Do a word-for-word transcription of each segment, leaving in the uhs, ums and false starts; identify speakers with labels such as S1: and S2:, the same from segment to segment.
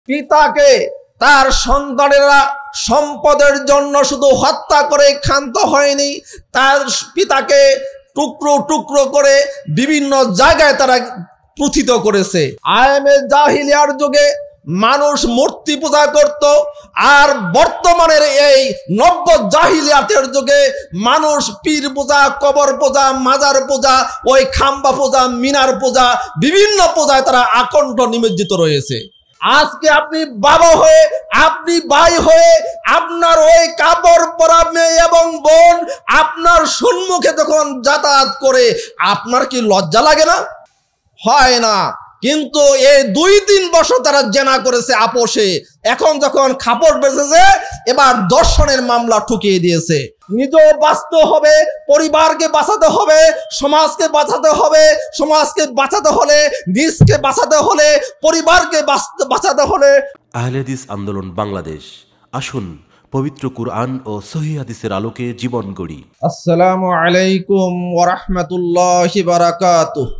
S1: পিতাকে তার সন্তানেরা সম্পদের জন্য শুধু হত্যা করে ক্ষান্ত হয়নি, তার পিতাকে টুকরো টুকরো করে বিভিন্ন জায়গায় তারা পুঁথিত করেছে। আয়ামে জাহিলিয়ার যুগে মানুষ মূর্তি পূজা করত, আর বর্তমানের এই নব্য জাহিলিয়াতের যুগে মানুষ পীর পূজা, কবর পূজা, মাজার পূজা, ওই খাম্বা পূজা, মিনার পূজা, বিভিন্ন পূজায় তারা আকণ্ঠ নিমজ্জিত রয়েছে। আজকে আপনি বাবা হয়ে, আপনি ভাই হয়ে, আপনার ওই কাপড় পরা মেয়ে এবং বোন আপনার সম্মুখে যখন যাতায়াত করে, আপনার কি লজ্জা লাগে না? হয় না। কিন্তু এই দুই তিন বছর তারা জেনা করেছে আপোষে, এখন যখন খাপড় বেঁচেছে এবার দর্শনের মামলা ঠুকিয়ে দিয়েছে। নিজেও বাঁচতে হবে, পরিবারকে বাঁচাতে হবে, সমাজকে বাঁচাতে হবে, সমাজকে বাঁচাতে হলে নিজকে বাঁচাতে হলে, পরিবারকে বাঁচাতে হলে।
S2: আহলে হাদিস আন্দোলন বাংলাদেশ, আসুন পবিত্র কুরআন ও সহিহ হাদিসের আলোকে জীবন গড়ি।
S1: আসসালামু আলাইকুম ওয়া রাহমাতুল্লাহি ওয়া বারাকাতুহু।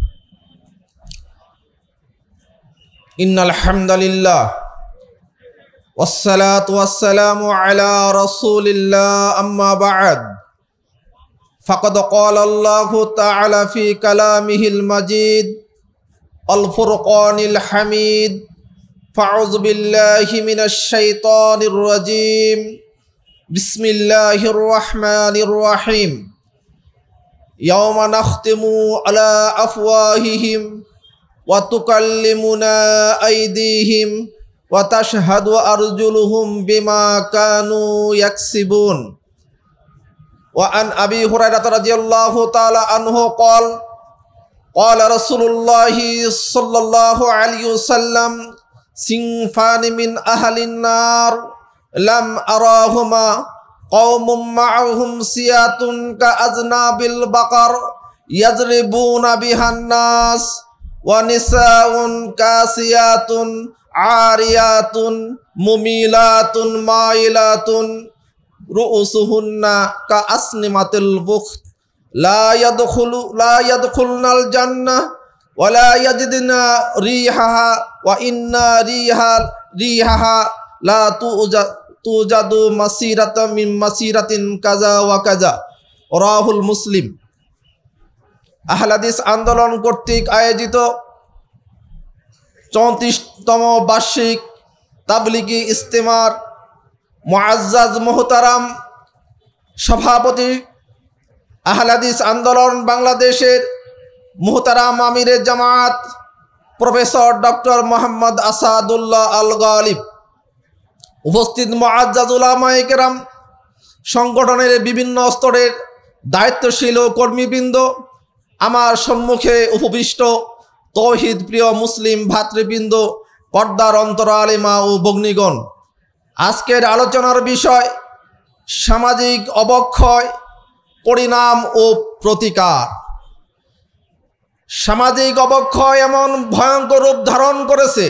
S1: ইন্নাল হামদালিল্লাহ ওয়াসসালাতু ওয়াসসালামু আলা রাসূলিল্লাহ, আম্মা বা'দ। ফাকাদ ক্বালা আল্লাহু তাআলা ফি কালামিহিল মাজিদ আল ফুরকানিল হামিদ। ফাউযু বিল্লাহি মিনাশ শাইতানির রাজীম। বিসমিল্লাহির রাহমানির রাহিম। ইয়াওমা নাখতিমু আলা আফওয়াহিহিম ওয়া তুকাল্লিমুনা আইদিহিম ওয়া তাশহাদু আরজুলুহুম বিমা কানু ইয়াকসিবুন। ওয়া আন আবি হুরায়রা রাদিয়াল্লাহু তাআলা আনহু ক্বাল ক্বালা রাসূলুল্লাহি সাল্লাল্লাহু আলাইহি ওয়াসাল্লাম সিনফানি মিন আহলিন নার লাম আরাহুমা কওমুম মা'আহুম সিয়াতুন কাআযনাবিল বাকার ইয়াজরিবুনা বিহান নাস ওয়া নিসাউন কাসিয়াতুন আরিয়াতুন মুমিলাতুন মাইলাতুন রুউসুহুন্না কাআসনিমাতিল বুখত লা ইয়াদখুলু লা ইয়াদখুলনাল জান্নাহ ওয়া লা ইয়াজিদনা রিহাহা ওয়া ইন্না রিহা রিহাহা লা তুজা তুজাদু মাসিরাতাম মিন মাসিরাতিন কাযা ওয়া কাযা। রাহুল মুসলিম। আহলে হাদিস আন্দোলন কর্তৃক আয়োজিত চৌত্রিশতম বার্ষিক তাবলিগি ইজতেমার মুআজ্জাজ মোহতারাম সভাপতি আহলে হাদিস আন্দোলন বাংলাদেশের মোহতারাম আমিরে জামাত প্রফেসর ডক্টর মোহাম্মদ আসাদুল্লাহ আল গালিব, উপস্থিত মুআজ্জাজ উলামায়ে কেরাম, সংগঠনের বিভিন্ন স্তরের দায়িত্বশীল ও কর্মীবৃন্দ, আমার সম্মুখে উপবিষ্ট তৌহিদ প্রিয় মুসলিম ভাতৃবৃন্দ, পর্দার অন্তরালে মা ও ভগ্নীগণ। আজকের আলোচনার বিষয় সামাজিক অবক্ষয়, পরিণাম ও প্রতিকার। সামাজিক অবক্ষয় এমন ভয়ঙ্কর রূপ ধারণ করেছে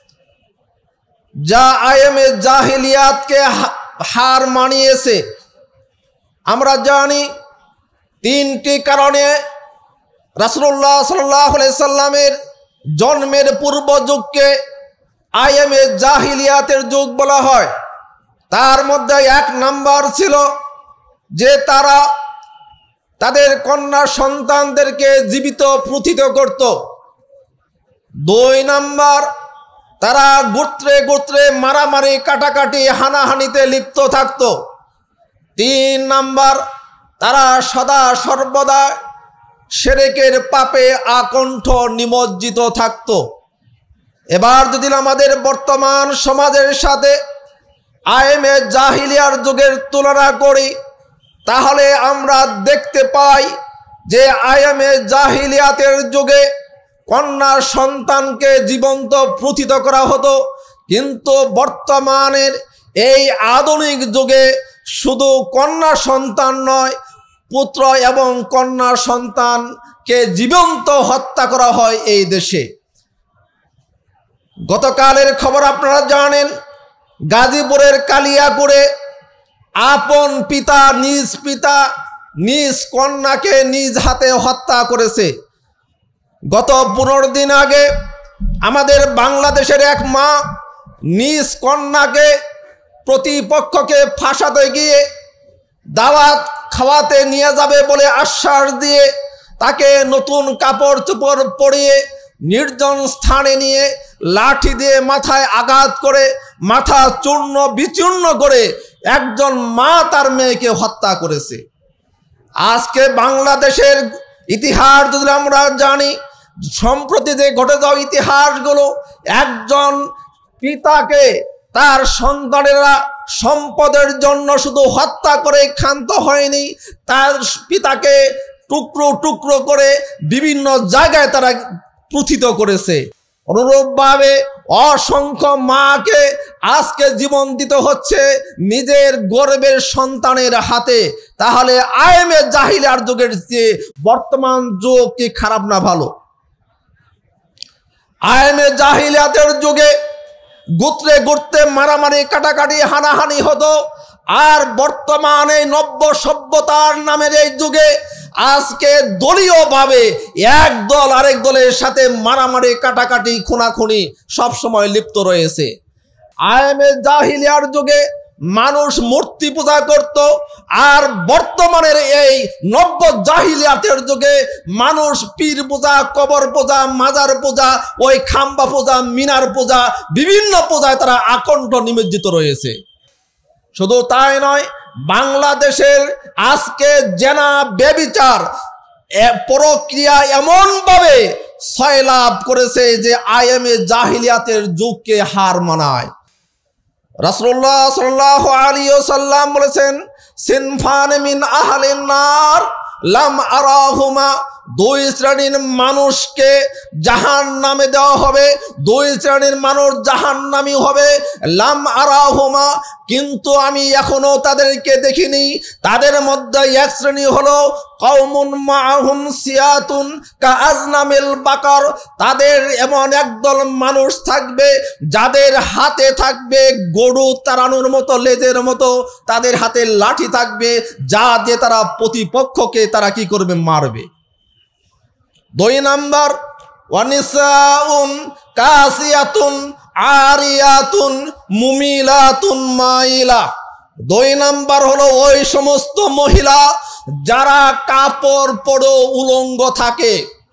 S1: যা আয়ামে জাহিলিয়াতকে হার মানিয়েছে। আমরা জানি তিনটি কারণে রাসূলুল্লাহ সাল্লাল্লাহু আলাইহি সাল্লামের জন্মের পূর্ব যুগকে আয়ামে জাহিলিয়াতের যুগ বলা হয়। তার মধ্যে এক নাম্বার ছিল যে তারা তাদের কন্যা সন্তানদেরকে জীবিত পুঁথিত করত। দুই নাম্বার, তারা গোত্রে গোত্রে মারামারি, কাটাকাটি, হানাহানিতে লিপ্ত থাকত। তিন নাম্বার, তারা সদা সর্বদা শিরকের পাপে আকণ্ঠ নিমজ্জিত থাকত। এবার যদি আমাদের বর্তমান সমাজের সাথে আয়ামে জাহিলিয়ার যুগের তুলনা করি, তাহলে আমরা দেখতে পাই যে আয়ামে জাহিলিয়াতের যুগে কন্যা সন্তানকে জীবন্ত পুঁথিত করা হতো, কিন্তু বর্তমানের এই আধুনিক যুগে শুধু কন্যা সন্তান নয়, পুত্র এবং কন্যা সন্তানকে জীবন্ত হত্যা করা হয় এই দেশে। গতকালের খবর আপনারা জানেন, গাজীপুরের কালিয়াপুরে আপন পিতা নিজ পিতা নিজ কন্যাকে নিজ হাতে হত্যা করেছে। গত পনেরো দিন আগে আমাদের বাংলাদেশের এক মা নিজ কন্যাকে প্রতিপক্ষকে ফাঁসাতে গিয়ে দাওয়াত খাওয়াতে নিয়ে যাবে বলে আশ্বাস দিয়ে তাকে নতুন কাপড় চোপড় পরিয়ে নির্জন স্থানে নিয়ে লাঠি দিয়ে মাথায় আঘাত করে মাথা চূর্ণ বিচূর্ণ করে একজন মা তার মেয়েকে হত্যা করেছে। আজকে বাংলাদেশের ইতিহাস যদি আমরা জানি, সম্প্রতি যে ঘটে যাওয়া ইতিহাসগুলো, একজন পিতাকে তার সন্তানেরা সম্পদের জন্য শুধু হত্যা করে ক্ষান্ত হয়নি, তার পিতাকে টুকরো টুকরো করে বিভিন্ন জায়গায় তারা পুথিত করেছে। অনুরূপভাবে অসংখ্য মাকে আজকে জীবন দিতে হচ্ছে নিজের গর্বের সন্তানের হাতে। তাহলে আইএমএ জাহিলিয়ার যুগের চেয়ে বর্তমান যুগ কি খারাপ না ভালো? আইএমএ জাহিলিয়াতের যুগে গোত্রে গোত্রে মারামারি কাটাকাটি হানাহানি হতো, আর বর্তমানে নব্য সভ্যতার নামের এই যুগে আজকে দলীয়ভাবে এক দল আরেক দলের সাথে মারামারি কাটাকাটি খুনাখুনি সব সময় লিপ্ত রয়েছে। আইএমএ জাহিলিয়ার যুগে মানুষ মূর্তি পূজা করত, আর বর্তমানের এই নব্য জাহিলিয়াতের যুগে মানুষ পীর পূজা, কবর পূজা, মাজার পূজা, ওই খাম্বা পূজা, মিনার পূজা, বিভিন্ন পূজায় তারা আকণ্ঠ নিমজ্জিত রয়েছে। শুধু তাই নয়, বাংলাদেশের আজকে জেনা ব্যভিচার প্রক্রিয়া এমনভাবে সয়লাভ করেছে যে আইএমএ জাহিলিয়াতের যুগকে হার মানায়। রাসূলুল্লাহ সাল্লাল্লাহু আলাইহি ওয়াসাল্লাম বলেছেন, সিনফান মিন আহলিন নার লাম আরাহুমা, দুই শ্রেণীর মানুষকে জাহান্নামে দেওয়া হবে, দুই শ্রেণীর মানুষ জাহান্নামী হবে। লাম আরাহুমা, কিন্তু আমি এখনো তাদেরকে দেখিনি। তাদের মধ্যে এক শ্রেণী হলো কওমুন মাআহুম সিয়াতুন কাআজনামিল বাকার, তাদের এমন একদল মানুষ থাকবে যাদের হাতে থাকবে গরু তাড়ানোর মতো লেজের মতো, তাদের হাতে লাঠি থাকবে যা দিয়ে তারা প্রতিপক্ষকে তারা কি করবে, মারবে। দুই নাম্বার ওয়ানিসাউন কাসিয়াতুন আরিয়াতুন মুমিলাতুন মাইলা, দুই নাম্বার হলো ওই সমস্ত মহিলা যারা কাপড় পরে উলঙ্গ থাকে।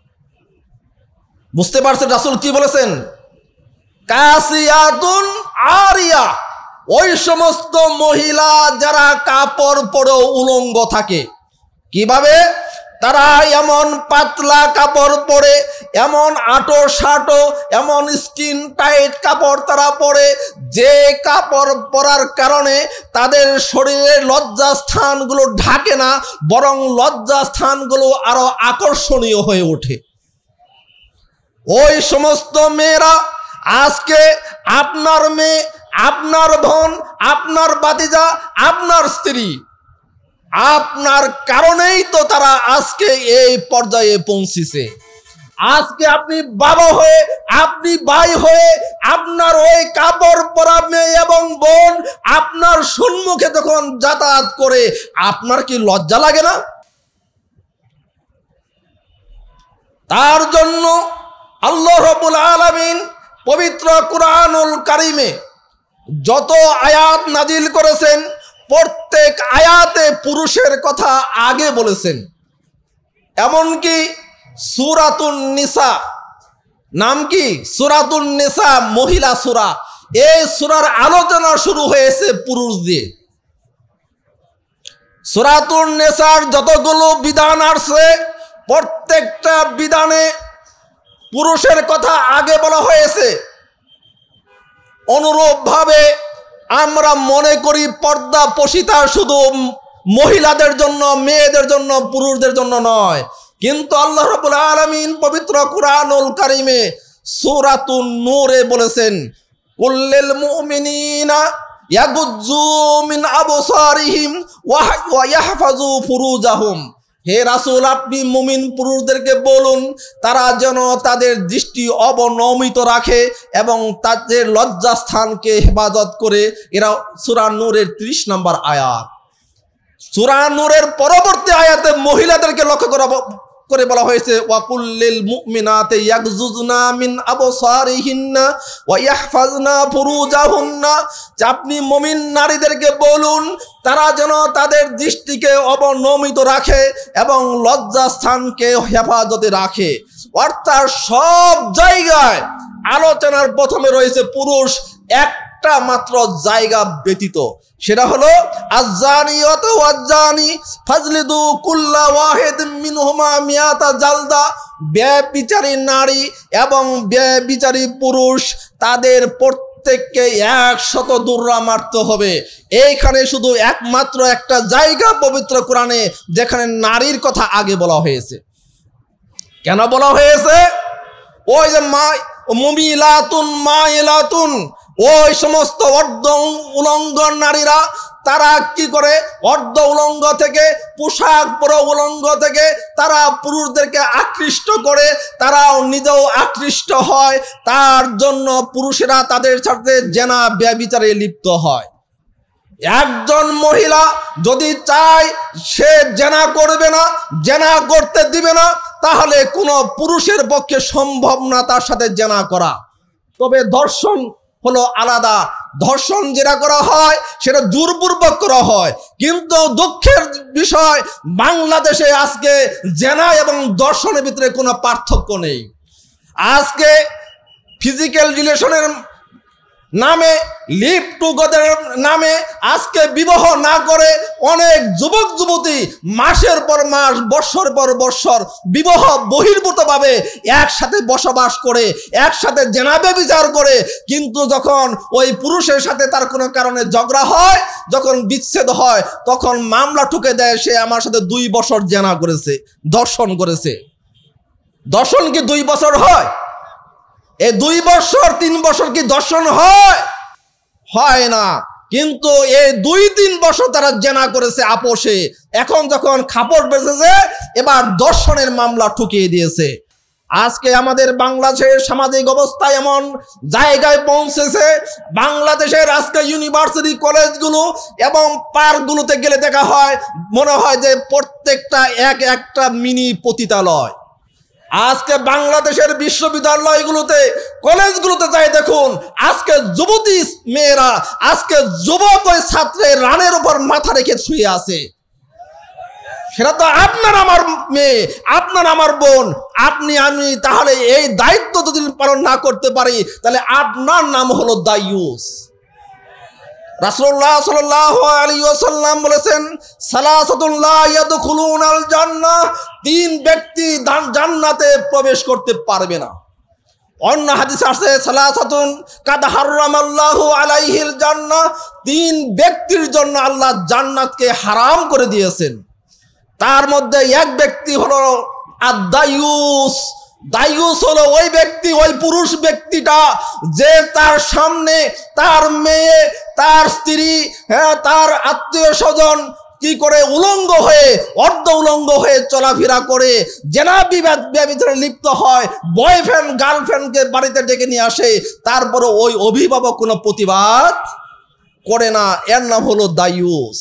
S1: বুঝতে পারছেন রাসূল কি বলেছেন? কাসিয়াতুন আরিয়া, ওই সমস্ত মহিলা যারা কাপড় পরে উলঙ্গ থাকে। কিভাবে? তারা এমন পাতলা কাপড় পরে, এমন আটো সাটো, এমন স্কিন টাইট কাপড় তারা পরে, যে কাপড় পরার কারণে তাদের শরীরের লজ্জা স্থানগুলো ঢাকে না, বরং লজ্জা স্থানগুলো আরো আকর্ষণীয় হয়ে ওঠে। ওই সমস্ত মেয়েরা আজকে আপনার মেয়ে, আপনার বোন, আপনার ভাতিজা, আপনার স্ত্রী, আপনার কারণেই তো তারা আজকে এই পর্যায়ে পৌঁছেছে। আজকে আপনি বাবা হয়ে, আপনি ভাই হয়ে, আপনার ওই কাপড় পরা মেয়ে এবং বোন আপনার সম্মুখে যখন যাতায়াত করে, আপনার কি লজ্জা লাগে না? তার জন্য আল্লাহ রাব্বুল আলামিন পবিত্র কুরআনুল কারীমে যত আয়াত নাজিল করেছেন, প্রত্যেক আয়াতে পুরুষের কথা আগে বলেছেন। এমনকি সূরাতুন নিসা, নাম কি? সূরাতুন নিসা, মহিলা সূরা। এই সূরার আলোচনা শুরু হয়েছে পুরুষ দিয়ে। সূরাতুন নিসার যতগুলো বিধান আছে, প্রত্যেকটা বিধানে পুরুষের কথা আগে বলা হয়েছে। অনুরূপভাবে আমরা মনে করি পর্দা পশিতা শুধু মহিলাদের জন্য, মেয়েদের জন্য, পুরুষদের জন্য নয়। কিন্তু আল্লাহ রাব্বুল আলামিন পবিত্র কুরআনুল কারীমে সূরাতুন নূরে বলেছেন, কুল্লিল মুমিনিনা ইয়াগুজ্জু মিন আবসারিহিম ওয়া ইয়াহফাজু ফুরুজাহুম। হে রাসূল, আপনি মুমিন পুরুষদেরকে বলুন তারা যেন তাদের দৃষ্টি অবনমিত রাখে এবং তাদের লজ্জাস্থানকে হেফাজত করে। এরা সূরা নূরের ত্রিশ নম্বর আয়াত। সূরা নূরের পরবর্তী আয়াতে মহিলাদেরকে লক্ষ্য করা করে বলা হয়েছে ওয়াকুল্লিল মুমিনাতি ইয়াগযুজনা মিন আবসারিহিন্না ওয়া ইয়াহফাজনা ফুরুজাহুন্না, যে আপনি মুমিন নারীদেরকে বলুন তারা যেন তাদের দৃষ্টিকে অবনমিত রাখে এবং লজ্জাস্থানকে হেফাজতে রাখে। অর্থাৎ সব জায়গায় আলোচনার প্রথমে রয়েছে পুরুষ, একটা মাত্র জায়গা ব্যতীত, সেটা হলো আয-যানিয়াতু ওয়াজ-যানি ফাজলিদু কুল্লা ওয়াহিদ মিনহুমা মিয়াতা জালদা। ব্যভিচারী নারী এবং ব্যভিচারী পুরুষ তাদের প্রত্যেককে একশত দুর্রা মারতে হবে। এইখানে শুধু একমাত্র একটা জায়গা পবিত্র কোরআনে যেখানে নারীর কথা আগে বলা হয়েছে। কেন বলা হয়েছে? ওই যে মা মুমিলাতুন মাইলাতুন, ওই সমস্ত অর্ধ উলঙ্গ নারীরা তারা কি করে, অর্ধ উলঙ্গ থেকে, পোশাক পরা উলঙ্গ থেকে তারা পুরুষদেরকে আকৃষ্ট করে, তারাও নিজেও আকৃষ্ট হয়, তার জন্য পুরুষেরা তাদের সাথে জেনা ব্যভিচারে লিপ্ত হয়। একজন মহিলা যদি চায় সে জেনা করবে না, জেনা করতে দিবে না, তাহলে কোনো পুরুষের পক্ষে সম্ভব না তার সাথে জেনা করা। তবে ধর্ষণ হলো আলাদা, ধর্ষণ যেটা করা হয় সেটা জোরপূর্বক করা হয়, কিন্তু দুঃখের বিষয় বাংলাদেশে আজকে জেনা এবং ধর্ষণের ভিতরে কোনো পার্থক্য নেই। আজকে ফিজিক্যাল রিলেশনের নামে, লিভ টুগেদারের নামে আজকে বিবাহ না করে অনেক যুবক যুবতী মাসের পর মাস, বৎসর পর বৎসর বিবাহ বহির্ভূতভাবে একসাথে বসবাস করে, একসাথে জেনা ব্যভিচার করে, কিন্তু যখন ওই পুরুষের সাথে তার কোনো কারণে ঝগড়া হয়, যখন বিচ্ছেদ হয়, তখন মামলা ঠুকে দেয় সে আমার সাথে দুই বছর জেনা করেছে, ধর্ষণ করেছে। ধর্ষণ কি দুই বছর হয়? এই দুই বছর তিন বছর কি দর্শন হয়? হয় না। কিন্তু এই দুই তিন বছর তারা জেনা করেছে আপোষে, এখন যখন খাপড় বেঁচেছে এবার দর্শনের মামলা ঠুকিয়ে দিয়েছে। আজকে আমাদের বাংলাদেশের সামাজিক অবস্থা এমন জায়গায় পৌঁছেছে, বাংলাদেশের আজকে ইউনিভার্সিটি কলেজগুলো এবং পার্কগুলোতে গেলে দেখা হয় মনে হয় যে প্রত্যেকটা এক একটা মিনি পতিতালয়। আজকে বাংলাদেশের বিশ্ববিদ্যালয়গুলোতে, কলেজগুলোতে যাই দেখুন, আজকে যুবতী মেয়েরা, আজকে যুবক ওই ছাত্রের রানের উপর মাথা রেখে শুয়ে আছে। সেটা তো আপনার আমার মেয়ে, আপনার আমার বোন, আপনি আমি, তাহলে এই দায়িত্ব যদি পালন না করতে পারি তাহলে আপনার নাম হলো দায়ুস। রাসূলুল্লাহ সাল্লাল্লাহু আলাইহি ওয়াসাল্লাম বলেছেন, সালাসাতুন লা ইয়াদখুলুনাল জান্নাহ, তিন ব্যক্তি জান্নাতে প্রবেশ করতে পারবে না। অন্য হাদিসে আছে সালাসাতুন কাদ হারামাল্লাহু আলাইহিল জান্নাহ, তিন ব্যক্তির জন্য আল্লাহ জান্নাতকে হারাম করে দিয়েছেন। তার মধ্যে এক ব্যক্তি হলো আদ-দায়ুস। দায়ুস হলো ওই ব্যক্তি, ওই পুরুষ ব্যক্তিটা যে তার সামনে তার মেয়ে, তার স্ত্রী, হ্যাঁ, তার আত্মীয় স্বজন কি করে উলঙ্গ হয়ে, অর্ধ উলঙ্গ হয়ে চলাফেরা করে, জেনা ব্যভিচারে লিপ্ত হয়, বয়ফ্রেন্ড গার্লফ্রেন্ডকে বাড়িতে ডেকে নিয়ে আসে, তারপরে ওই অভিভাবক কোনো প্রতিবাদ করে না, এর নাম হলো দায়ুস।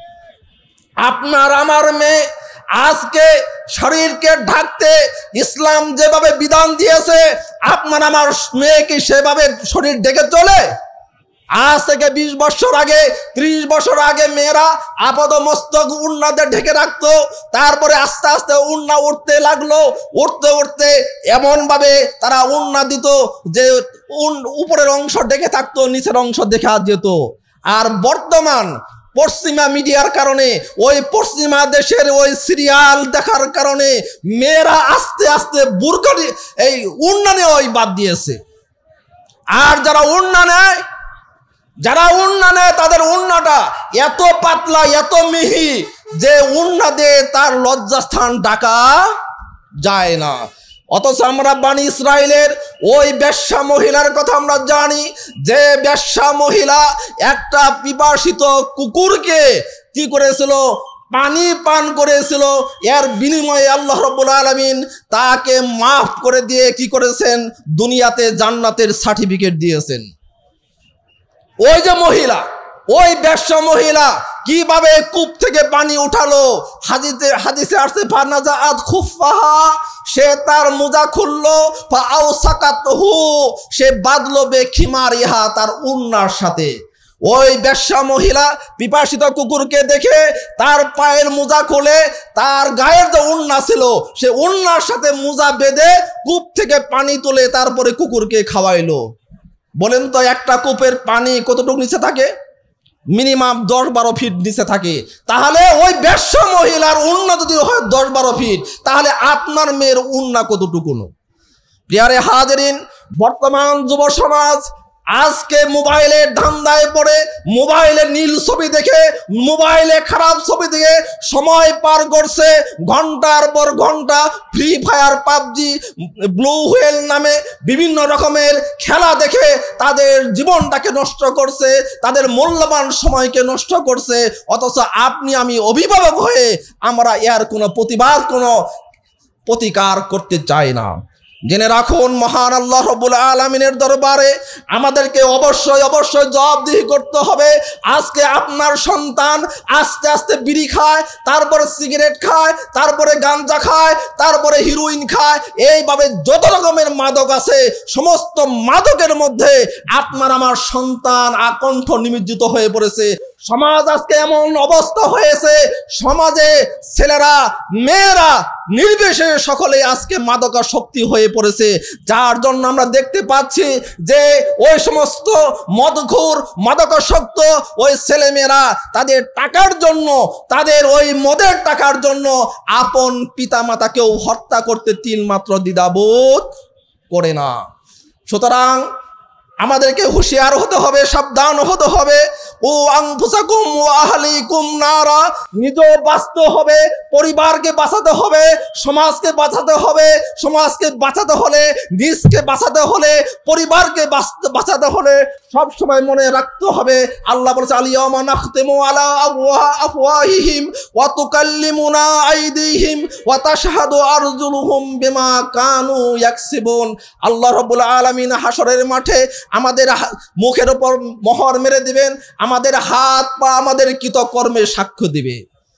S1: আপনার আমার মেয়ে আজকে শরীরকে ঢাকতে ইসলাম যেভাবে বিধান দিয়েছে, আপনার আমার মেয়ে কি সেভাবে শরীর ঢেকে চলে? আজ থেকে বিশ বছর আগে, ত্রিশ বছর আগে মেয়েরা আপাদ মস্তক উন্নাতে ঢেকে রাখতো, তারপরে আস্তে আস্তে উন্না উঠতে লাগলো, উঠতে উঠতে এমনভাবে তারা উন্না দিত যে উপরের অংশ ঢেকে থাকতো, নিচের অংশ দেখা যেত। আর বর্তমান পশ্চিমা মিডিয়ার কারণে, ওই পশ্চিমা দেশের ওই সিরিয়াল দেখার কারণে মেয়েরা আস্তে আস্তে বুরকা এই উন্না নেওয়াই বাদ দিয়েছে। আর যারা উন্না নেয়, যারা উন্না নেয় তাদের উন্নাটা এত পাতলা, এত মিহি যে উন্না দিয়ে তার লজ্জাস্থান ঢাকা যায় না। অথচ আমরা বানি ইসরায়েলের ওই বেশ্যা মহিলার কথা আমরা জানি, যে বেশ্যা মহিলা একটা পিপাসিত কুকুরকে কি করেছিল, পানি পান করেছিল, এর বিনিময়ে আল্লাহ রাব্বুল আলামিন তাকে মাফ করে দিয়ে কি করেছেন, দুনিয়াতে জান্নাতের সার্টিফিকেট দিয়েছেন। ওই যে মহিলা, ওই বেশ্যা মহিলা কিভাবে কূপ থেকে পানি উঠালো? হাদিসে হাদিসে আসছে ফানাজাআত খুফফাহা, সে তার মোজা খুললো, ফাআও সাকাতহু, সে বাঁধলো বেখিমারিহা, তার উন্নার সাথে। ওই বেশ্যা মহিলা পিপাসিত কুকুরকে দেখে তার পায়ের মোজা খুলে তার গায়ের যে উন্না ছিল সে উন্নার সাথে মোজা বেঁধে কূপ থেকে পানি তুলে তারপরে কুকুরকে খাওয়াইলো। বলেন তো একটা কূপের পানি কতটুকু নিচে থাকে? মিনিমাম দশ বারো ফিট নিচে থাকে। তাহলে ওই বেশ্যা মহিলার উন্না যদি হয় দশ বারো ফিট, তাহলে আপনার মেয়ের উন্না কতটুকু? প্রিয়ারে হাজেরিন, বর্তমান যুব সমাজ আজকে মোবাইলের ধান্দায় পড়ে মোবাইলে নীল ছবি দেখে, মোবাইলে খারাপ ছবি দেখে সময় পার করছে। ঘন্টার পর ঘন্টা Free Fire, PUBG, Blue Whale নামে বিভিন্ন রকমের খেলা দেখে তাদের জীবনটাকে নষ্ট করছে, তাদের মূল্যবান সময়কে নষ্ট করছে। অথচ আপনি আমি অভিভাবক হয়ে আমরা এর কোনো প্রতিবাদ, কোনো প্রতিকার করতে চাই না। জেনে রাখুন, মহান আল্লাহ রাব্বুল আলামিনের দরবারে আমাদেরকে অবশ্যই অবশ্যই জবাবদিহি করতে হবে। আজকে আপনার সন্তান আস্তে আস্তে বিড়ি খায়, তারপরে সিগারেট খায়, তারপরে গাঞ্জা খায়, তারপরে হিরোইন খায়, এইভাবে যত রকমের মাদক আছে সমস্ত মাদকের মধ্যে আপনার আমার সন্তান আকণ্ঠ নিমজ্জিত হয়ে পড়েছে। সমাজ আজকে এমন অবস্থা হয়েছে, সমাজে ছেলেরা মেয়েরা নির্বিশেষে সকলে আজকে মাদকাসক্তি হয়ে পড়েছে। যার জন্য আমরা দেখতে পাচ্ছি যে ওই সমস্ত মদখোর মাদকাসক্ত ওই ছেলেমেয়েরা তাদের টাকার জন্য, তাদের ওই মদের টাকার জন্য আপন পিতামাতাকেও হত্যা করতে তিলমাত্র দ্বিধাবোধ করে না। সুতরাং আমাদেরকে হুঁশিয়ার হতে হবে, সাবধান হতে হবে। ও আনফুসাকুম ওয়া আহলিকুম নারা, নিজেও বাঁচতে হবে, পরিবারকে বাঁচাতে হবে, সমাজকে বাঁচাতে হবে। সমাজকে বাঁচাতে হলে, নিজকে বাঁচাতে হলে, পরিবারকে বাঁচাতে হলে সব সময় মনে রাখতে হবে আল্লাহ বলেছে আল-ইয়াওমা নাখতিমু আলা আফওয়াহিহিম ওয়া তুকাল্লিমুনা আইদিহিম ওয়া তাশহাদু আরজুলুহুম বিমা কানু ইয়াকসিবুন। আল্লাহ রাব্বুল আলামিন হাসরের মাঠে আমাদের মুখের উপর মোহর মেরে দিবেন, আমাদের হাত পা আমাদের কৃতকর্মে সাক্ষ্য দিবে।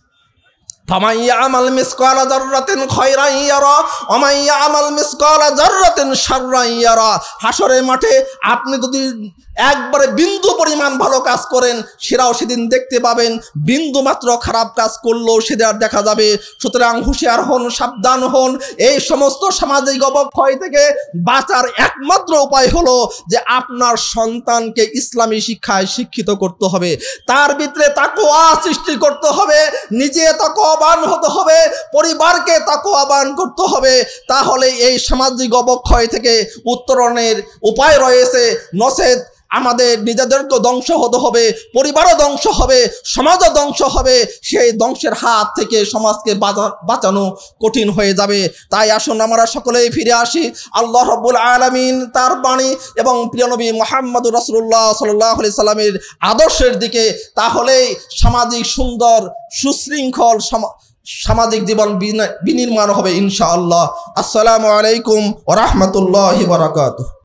S1: ফামান ইয়ামাল মিসকালা যাররাতিন খায়রান ইয়ারা ওয়া মান ইয়ামাল মিসকালা যাররাতিন শাররান ইয়ারা। হাসরের মাঠে আপনি যদি একবারে বিন্দু পরিমাণ ভালো কাজ করেন সেটাও সেদিন দেখতে পাবেন, বিন্দু মাত্র খারাপ কাজ করলেও সেটা দেখা যাবে। সুতরাং হুঁশিয়ার হন, সাবধান হন। এই সমস্ত সামাজিক অবক্ষয় থেকে বাঁচার একমাত্র উপায় হলো যে আপনার সন্তানকে ইসলামী শিক্ষায় শিক্ষিত করতে হবে, তার ভিতরে তাকওয়া সৃষ্টি করতে হবে, নিজে তাকওয়াবান হতে হবে, পরিবারকে তাকওয়াবান করতে হবে। তাহলে এই সামাজিক অবক্ষয় থেকে উত্তরণের উপায় রয়েছে। নচেত আমাদের নিজেদেরকে ধ্বংস হতে হবে, পরিবারও ধ্বংস হবে, সমাজও ধ্বংস হবে। সেই ধ্বংসের হাত থেকে সমাজকে বাঁচানো কঠিন হয়ে যাবে। তাই আসুন আমরা সকলেই ফিরে আসি আল্লাহ রাব্বুল আলামিন তার বাণী এবং প্রিয় নবী মুহাম্মদ রাসূলুল্লাহ সাল্লাল্লাহু আলাইহি সাল্লামের আদর্শের দিকে। তাহলেই সামাজিক সুন্দর সুশৃঙ্খল সামাজিক জীবন বিনির্মাণ হবে ইনশাআল্লাহ। আসসালামু আলাইকুম ওয়া রাহমাতুল্লাহি ওয়া বারাকাতুহু।